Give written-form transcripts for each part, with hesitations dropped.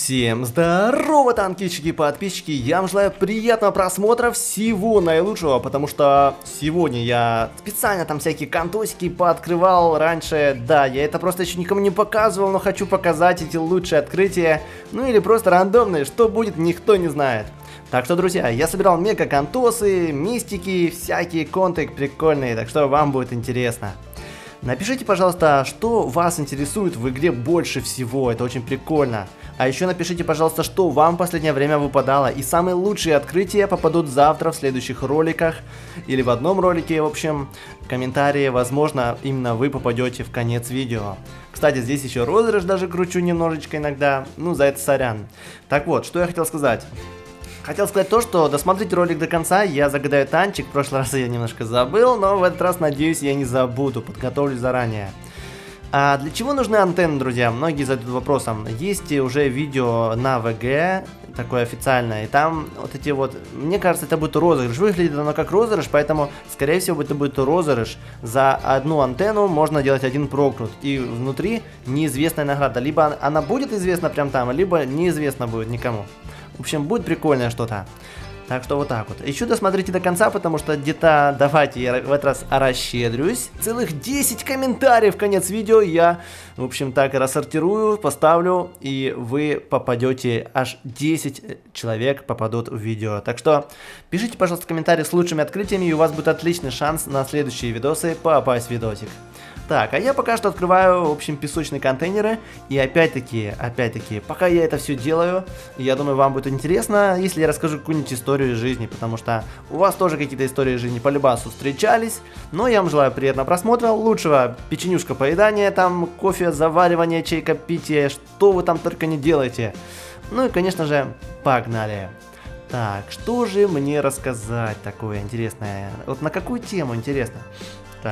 Всем здорово, танкички и подписчики, я вам желаю приятного просмотра, всего наилучшего, потому что сегодня я специально там всякие контосики пооткрывал раньше, да, я это просто еще никому не показывал, но хочу показать эти лучшие открытия, ну или просто рандомные, что будет, никто не знает. Так что, друзья, я собирал мега-контосы, мистики, всякие конты прикольные, так что вам будет интересно. Напишите, пожалуйста, что вас интересует в игре больше всего, это очень прикольно. А еще напишите, пожалуйста, что вам в последнее время выпадало. И самые лучшие открытия попадут завтра в следующих роликах. Или в одном ролике, в общем, в комментарии, возможно, именно вы попадете в конец видео. Кстати, здесь еще розыгрыш даже кручу немножечко иногда, ну за это сорян. Так вот, что я хотел сказать. Хотел сказать то, что досмотрите ролик до конца, я загадаю танчик, в прошлый раз я немножко забыл, но в этот раз, надеюсь, я не забуду, подготовлюсь заранее. А для чего нужны антенны, друзья? Многие задают вопросом. Есть уже видео на ВГ, такое официальное, и там вот эти вот, мне кажется, это будет розыгрыш. Выглядит оно как розыгрыш, поэтому, скорее всего, это будет розыгрыш. За одну антенну можно делать один прокрут, и внутри неизвестная награда. Либо она будет известна прям там, либо неизвестно будет никому. В общем, будет прикольное что-то. Так что вот так вот. Еще досмотрите до конца, потому что где-то, давайте я в этот раз расщедрюсь. Целых 10 комментариев в конец видео я, в общем, так и рассортирую, поставлю, и вы попадете, аж 10 человек попадут в видео. Так что пишите, пожалуйста, комментарии с лучшими открытиями, и у вас будет отличный шанс на следующие видосы попасть в видосик. Так, а я пока что открываю, в общем, песочные контейнеры. И опять-таки, пока я это все делаю, я думаю, вам будет интересно, если я расскажу какую-нибудь историю из жизни. Потому что у вас тоже какие-то истории из жизни по любасу встречались. Но я вам желаю приятного просмотра, лучшего печенюшка поедания, там, кофе, заваривание, чайка, питие, что вы там только не делаете. Ну и, конечно же, погнали. Так, что же мне рассказать такое интересное? Вот на какую тему интересно? Так.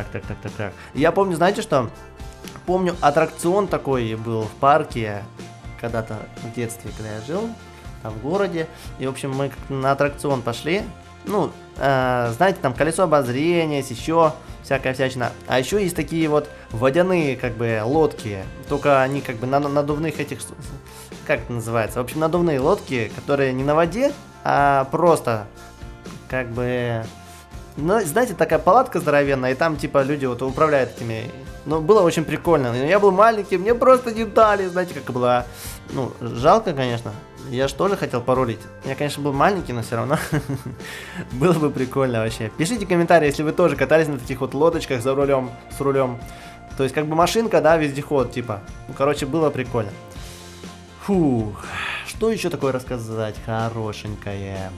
Я помню, знаете что? Помню, аттракцион такой был в парке когда-то в детстве, когда я жил там в городе. И, в общем, мы на аттракцион пошли. Ну, знаете, там колесо обозрения, еще всякая всячина. А еще есть такие вот водяные, как бы, лодки. Только они, как бы, на надувных этих... Как это называется? В общем, надувные лодки, которые не на воде, а просто, как бы... Ну, знаете, такая палатка здоровенная, и там, типа, люди вот управляют этими. Ну, было очень прикольно. Но я был маленький, мне просто не дали, знаете, как было. Ну, жалко, конечно. Я же тоже хотел порулить. Я, конечно, был маленький, но все равно было бы прикольно вообще. Пишите комментарии, если вы тоже катались на таких вот лодочках за рулем, с рулем. То есть, как бы машинка, да, вездеход, типа. Ну, короче, было прикольно. Фух. Что еще такое рассказать хорошенькое?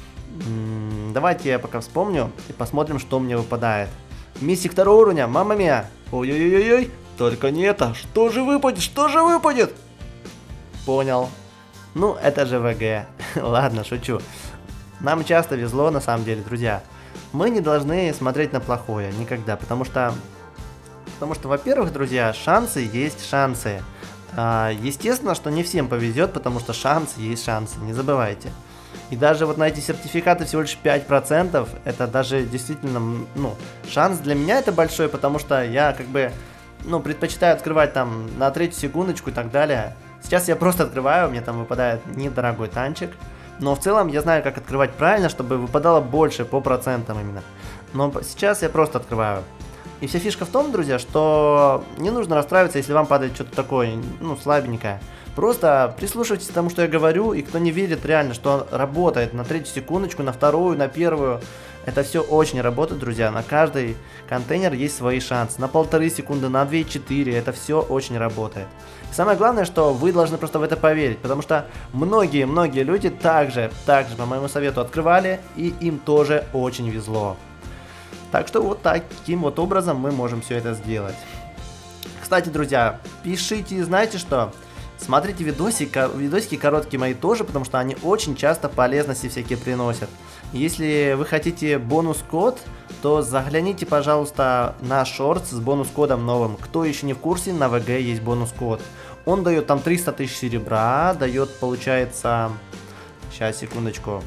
Давайте я пока вспомню и посмотрим, что мне выпадает. Миссик второго уровня, мамма мия. Ой-ой-ой-ой, только не это. Что же выпадет? Что же выпадет? Понял. Ну, это же ВГ. Ладно, шучу. Нам часто везло, на самом деле, друзья. Мы не должны смотреть на плохое никогда, потому что, во-первых, друзья, шансы есть шансы. Естественно, что не всем повезет, потому что шансы есть шансы, не забывайте. И даже вот на эти сертификаты всего лишь 5%, это даже действительно, ну, шанс для меня это большой, потому что я, как бы, ну, предпочитаю открывать там на третью секундочку и так далее. Сейчас я просто открываю, мне там выпадает недорогой танчик, но в целом я знаю, как открывать правильно, чтобы выпадало больше по процентам именно. Но сейчас я просто открываю. И вся фишка в том, друзья, что не нужно расстраиваться, если вам падает что-то такое, ну, слабенькое. Просто прислушивайтесь к тому, что я говорю, и кто не верит реально, что он работает на третью секундочку, на вторую, на первую, это все очень работает, друзья. На каждый контейнер есть свои шансы. На 1,5 секунды, на 2,4, это все очень работает. И самое главное, что вы должны просто в это поверить, потому что многие люди также, по моему совету, открывали, и им тоже очень везло. Так что вот таким вот образом мы можем все это сделать. Кстати, друзья, пишите, знаете что? Смотрите видосики короткие мои тоже, потому что они очень часто полезности всякие приносят. Если вы хотите бонус-код, то загляните, пожалуйста, на шортс с бонус-кодом новым. Кто еще не в курсе, на ВГ есть бонус-код. Он дает там 300 тысяч серебра, дает, получается... Сейчас, секундочку.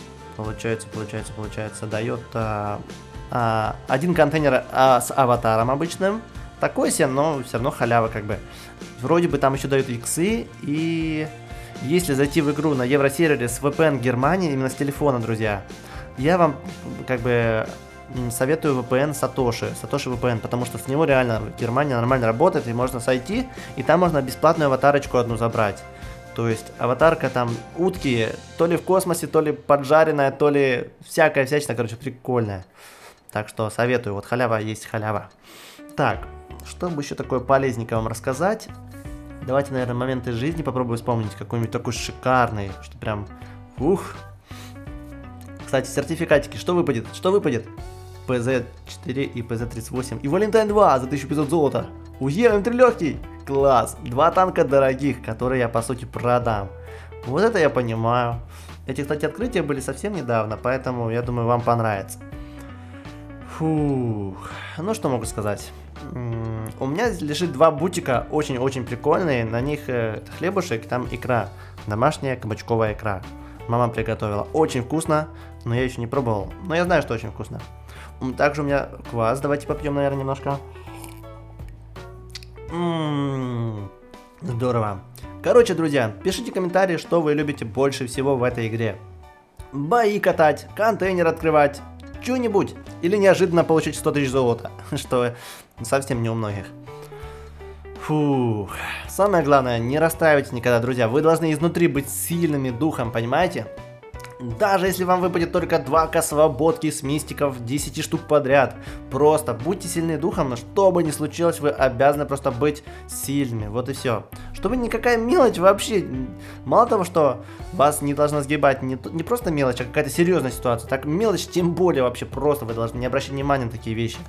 Получается, дает один контейнер с аватаром обычным. Такой себе, но все равно халява как бы. Вроде бы там еще дают иксы и если зайти в игру на Евросервере с VPN Германии, именно с телефона, друзья, я вам как бы советую VPN Satoshi VPN, потому что с него реально в Германии нормально работает, и можно зайти, и там можно бесплатную аватарочку одну забрать. То есть аватарка там утки, то ли в космосе, то ли поджаренная, то ли всякая-всячная, короче, прикольная. Так что советую, вот халява есть халява. Так, чтобы еще такое полезненькое вам рассказать, давайте, наверное, моменты жизни попробую вспомнить, какой-нибудь такой шикарный, что прям, ух. Кстати, сертификатики, что выпадет? Что выпадет? ПЗ-4 и ПЗ-38 и Валентайн 2 за 1500 золота. Уе, М3 легкий. Класс. 2 танка дорогих, которые я, по сути, продам. Вот это я понимаю. Эти, кстати, открытия были совсем недавно, поэтому, я думаю, вам понравится. Фух. Ну, что могу сказать? У меня лежит 2 бутика, очень-очень прикольные. На них хлебушек, там икра. Домашняя кабачковая икра. Мама приготовила. Очень вкусно, но я еще не пробовал. Но я знаю, что очень вкусно. Также у меня квас. Давайте попьем, наверное, немножко. Здорово. Короче, друзья, пишите комментарии, что вы любите больше всего в этой игре. Бои катать, контейнер открывать, что-нибудь. Или неожиданно получить 100 тысяч золота, что совсем не у многих. Фух. Самое главное, не расстраивайтесь никогда, друзья. Вы должны изнутри быть сильными духом, понимаете? Даже если вам выпадет только 2 свободки с мистиков 10 штук подряд. Просто будьте сильны духом, но что бы ни случилось, вы обязаны просто быть сильными. Вот и все. Чтобы никакая мелочь вообще... Мало того, что вас не должна сгибать не просто мелочь, а какая-то серьезная ситуация. Так мелочь тем более вообще просто. Вы должны не обращать внимания на такие вещи.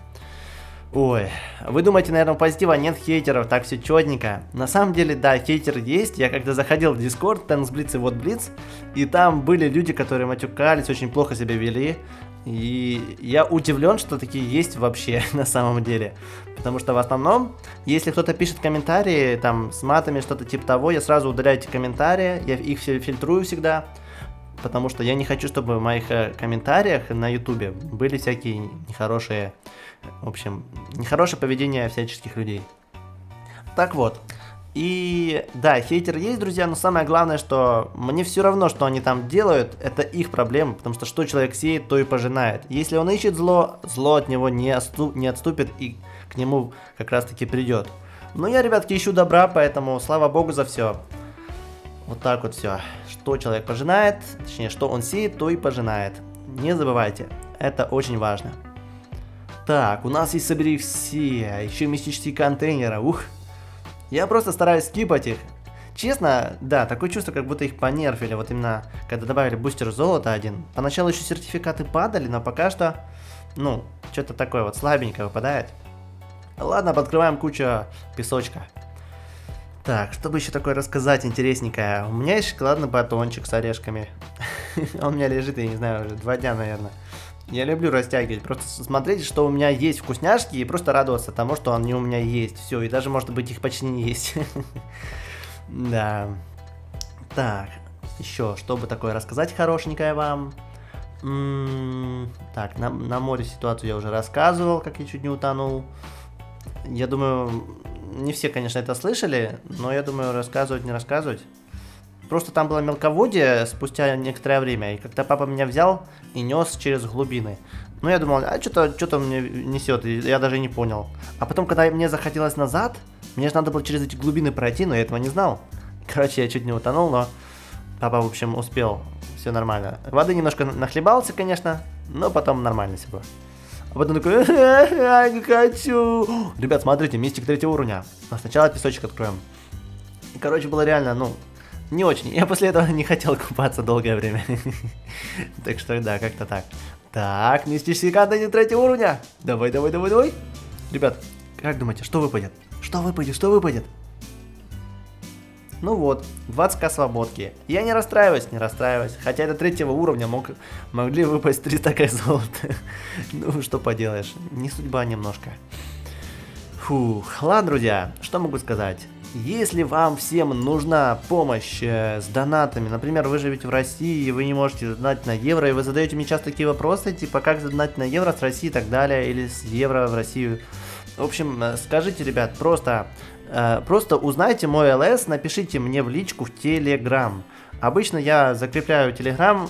Ой, вы думаете, наверное, у позитива нет хейтеров, так все четненько. На самом деле, да, хейтер есть. Я когда заходил в Discord, Tennis Blitz и вот Blitz, и там были люди, которые матюкались, очень плохо себя вели. И я удивлен, что такие есть вообще на самом деле. Потому что в основном, если кто-то пишет комментарии, там, с матами, что-то типа того, я сразу удаляю эти комментарии, я их все фильтрую всегда. Потому что я не хочу, чтобы в моих комментариях на ютубе были всякие нехорошие, в общем, нехорошее поведение всяческих людей. Так вот. И да, хейтер есть, друзья, но самое главное, что мне все равно, что они там делают, это их проблема, потому что что человек сеет, то и пожинает. Если он ищет зло, зло от него не отступит и к нему как раз таки придет. Но я, ребятки, ищу добра, поэтому слава богу за все. Вот так вот все. Что человек пожинает, точнее, что он сеет, то и пожинает. Не забывайте, это очень важно. Так, у нас есть собери все, еще мистические контейнеры, ух. Я просто стараюсь скипать их. Честно, да, такое чувство, как будто их понерфили, вот именно, когда добавили бустер золота один. Поначалу еще сертификаты падали, но пока что, ну, что-то такое вот слабенькое выпадает. Ладно, подкрываем кучу песочка. Так, чтобы еще такое рассказать интересненькое. У меня есть шоколадный батончик с орешками. Он у меня лежит, я не знаю, уже 2 дня, наверное. Я люблю растягивать, просто смотреть, что у меня есть вкусняшки, и просто радоваться тому, что они у меня есть. Все, и даже, может быть, их почти не есть. Да. Так, еще, чтобы такое рассказать хорошенькое вам. Так, на море ситуацию я уже рассказывал, как я чуть не утонул. Я думаю, не все, конечно, это слышали, но я думаю, рассказывать, не рассказывать. Просто там было мелководье спустя некоторое время, и как-то папа меня взял и нес через глубины. Ну, я думал, а что-то мне несет, и я даже не понял. А потом, когда мне захотелось назад, мне же надо было через эти глубины пройти, но я этого не знал. Короче, я чуть не утонул, но папа, в общем, успел, все нормально. Воды немножко нахлебался, конечно, но потом нормально все было. А потом такой, не хочу. Ребят, смотрите, мистик 3 уровня. Но сначала песочек откроем. И, короче, было реально, ну, не очень. Я после этого не хотел купаться долгое время. Так что, да, как-то так. Так, мистический контейнер 3 уровня. Давай. Ребят, как думаете, что выпадет? Что выпадет? Ну вот, 20к свободки. Я не расстраиваюсь. Хотя это 3 уровня могли выпасть 300к золота. Ну, что поделаешь, не судьба немножко. Фух, ладно, друзья, что могу сказать? Если вам всем нужна помощь с донатами, например, вы живете в России, и вы не можете донатить на евро, и вы задаете мне часто такие вопросы, типа, как задонатить на евро с России и так далее, или с евро в Россию. В общем, скажите, ребят, просто узнайте мой ЛС, напишите мне в личку в Telegram. Обычно я закрепляю Telegram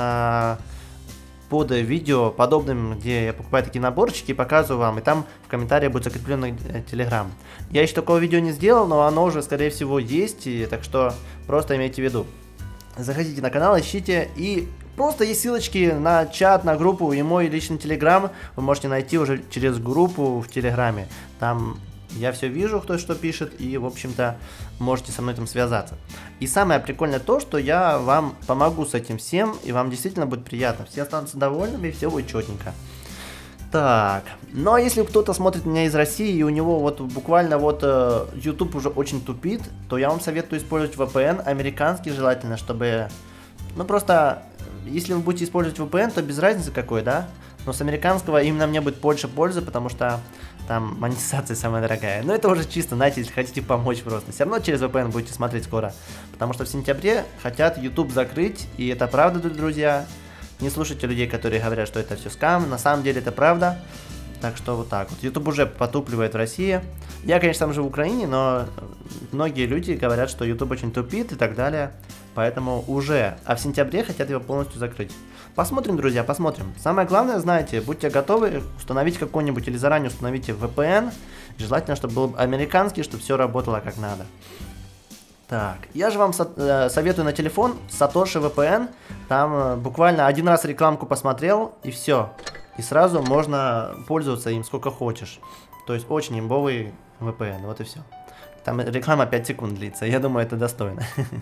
под видео подобным, где я покупаю такие наборчики и показываю вам, и там в комментариях будет закреплен Telegram. Я еще такого видео не сделал, но оно уже, скорее всего, есть, и так что просто имейте в виду. Заходите на канал, ищите, и просто есть ссылочки на чат, на группу и мой личный Telegram. Вы можете найти уже через группу в Телеграме. Там я все вижу, кто что пишет, и, в общем-то, можете со мной там связаться. И самое прикольное то, что я вам помогу с этим всем, и вам действительно будет приятно. Все останутся довольными, и все будет четненько. Так, ну а если кто-то смотрит меня из России, и у него вот буквально вот YouTube уже очень тупит, то я вам советую использовать VPN, американский желательно, чтобы... Ну просто, если вы будете использовать VPN, то без разницы какой, да? Но с американского именно мне будет больше пользы, потому что там монетизация самая дорогая. Но это уже чисто, знаете, если хотите помочь просто. Все равно через VPN будете смотреть скоро. Потому что в сентябре хотят YouTube закрыть, и это правда, друзья. Не слушайте людей, которые говорят, что это все скам. На самом деле это правда. Так что вот так вот. YouTube уже потупливает в России. Я, конечно, сам живу в Украине, но многие люди говорят, что YouTube очень тупит и так далее. Поэтому уже. А в сентябре хотят его полностью закрыть. Посмотрим, друзья, посмотрим. Самое главное, знаете, будьте готовы установить какой-нибудь или заранее установите VPN. Желательно, чтобы был американский, чтобы все работало как надо. Так, я же вам советую на телефон Satoshi VPN. Там буквально один раз рекламку посмотрел, и все. И сразу можно пользоваться им сколько хочешь. То есть очень имбовый VPN, вот и все. Там реклама 5 секунд длится, я думаю, это достойно.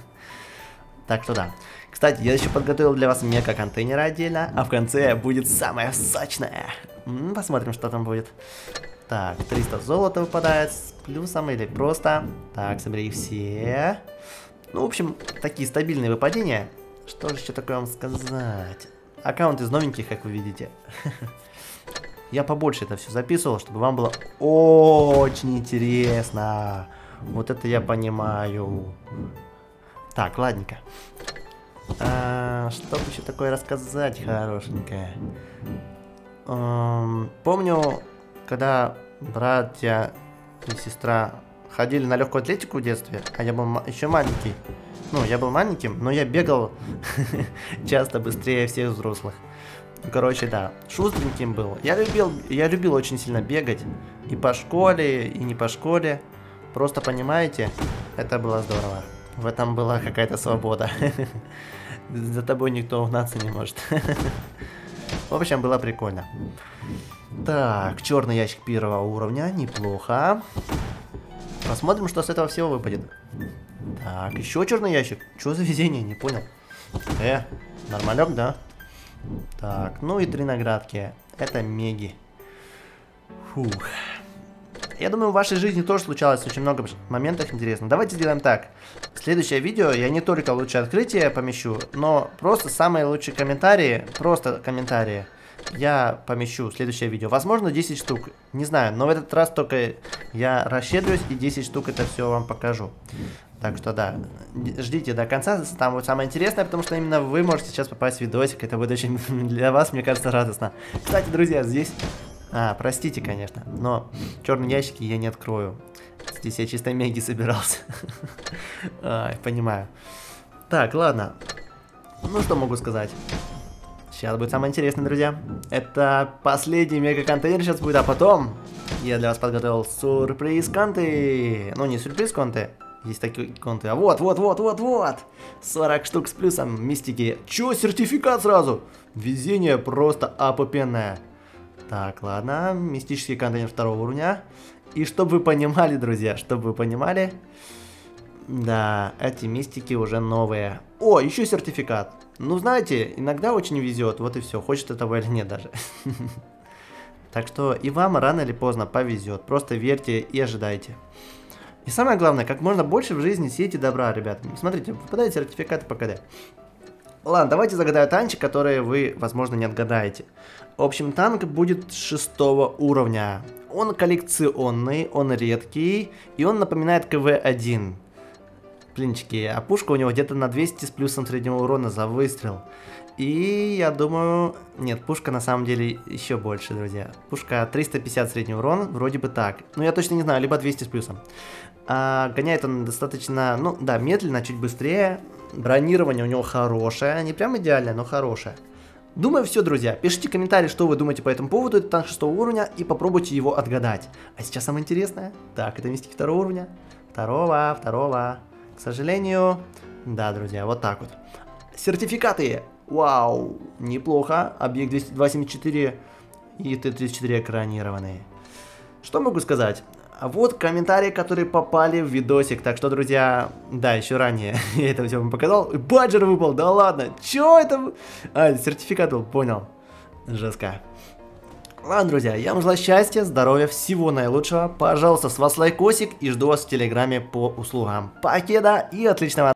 Так что да. Кстати, я еще подготовил для вас мега-контейнеры отдельно, а в конце будет самое сочное. Посмотрим, что там будет. Так, 300 золота выпадает с плюсом или просто. Так, собери их все. Ну, в общем, такие стабильные выпадения. Что же еще такое вам сказать? Аккаунт из новеньких, как вы видите. Я побольше это все записывал, чтобы вам было очень интересно. Вот это я понимаю. Так, ладненько. Что еще такое рассказать хорошенькое? Помню, когда братья и сестра ходили на легкую атлетику в детстве, а я был еще маленький. Ну, я был маленьким, но я бегал часто быстрее всех взрослых. Короче, да, шустреньким был. Я любил очень сильно бегать. И по школе, и не по школе. Просто понимаете, это было здорово. В этом была какая-то свобода. За тобой никто угнаться не может. В общем, было прикольно. Так, черный ящик первого уровня. Неплохо. Посмотрим, что с этого всего выпадет. Так, еще черный ящик. Что за везение? Не понял. Нормалек, да? Так, ну и 3 наградки. Это меги. Фух. Я думаю, в вашей жизни тоже случалось очень много моментов интересных. Давайте сделаем так. В следующее видео я не только лучшее открытие помещу, но просто самые лучшие комментарии, просто комментарии, я помещу в следующее видео. Возможно, 10 штук. Не знаю, но в этот раз только я расщедрюсь и 10 штук это все вам покажу. Так что да, ждите до конца, там будет самое интересное, потому что именно вы можете сейчас попасть в видосик. Это будет очень для вас, мне кажется, радостно. Кстати, друзья, здесь... простите, конечно, но черные ящики я не открою. Здесь я чисто меги собирался. Понимаю. Так, ладно. Ну, что могу сказать? Сейчас будет самое интересное, друзья. Это последний мега-контейнер сейчас будет, а потом я для вас подготовил сюрприз-конты. Ну, не сюрприз-конты. Есть такие конты. А вот. 40 штук с плюсом мистики. Чё, сертификат сразу? Везение просто апопенное. Так, ладно, мистический контейнер 2 уровня. И чтобы вы понимали, друзья, да, эти мистики уже новые. О, еще сертификат. Ну, знаете, иногда очень везет, вот и все, хочет этого или нет даже. Так что и вам рано или поздно повезет, просто верьте и ожидайте. И самое главное, как можно больше в жизни сейте добра, ребята. Смотрите, выпадают сертификаты по КД. Ладно, давайте загадаю танчик, которые вы, возможно, не отгадаете. В общем, танк будет 6 уровня. Он коллекционный, он редкий, и он напоминает КВ-1. Блинчики, а пушка у него где-то на 200 с плюсом среднего урона за выстрел. И я думаю... Нет, пушка на самом деле еще больше, друзья. Пушка 350 средний урон, вроде бы так. Но я точно не знаю, либо 200 с плюсом. Гоняет он достаточно, ну да, медленно, чуть быстрее. Бронирование у него хорошее, не прям идеальное, но хорошее. Думаю, все, друзья. Пишите комментарии, что вы думаете по этому поводу. Это танк 6 уровня, и попробуйте его отгадать. А сейчас самое интересное. Так, это мистики 2 уровня. Второго. К сожалению, да, друзья, вот так вот. Сертификаты. Вау, неплохо. Объект 274 и Т-34 экранированные. Что могу сказать? А вот комментарии, которые попали в видосик. Так что, друзья, да, еще ранее я это все вам показал. Баджер выпал, да ладно. Че это? Сертификат был, понял. Жестко. Ладно, друзья, я вам желаю счастья, здоровья, всего наилучшего. Пожалуйста, с вас лайкосик и жду вас в телеграме по услугам. Покеда и отличного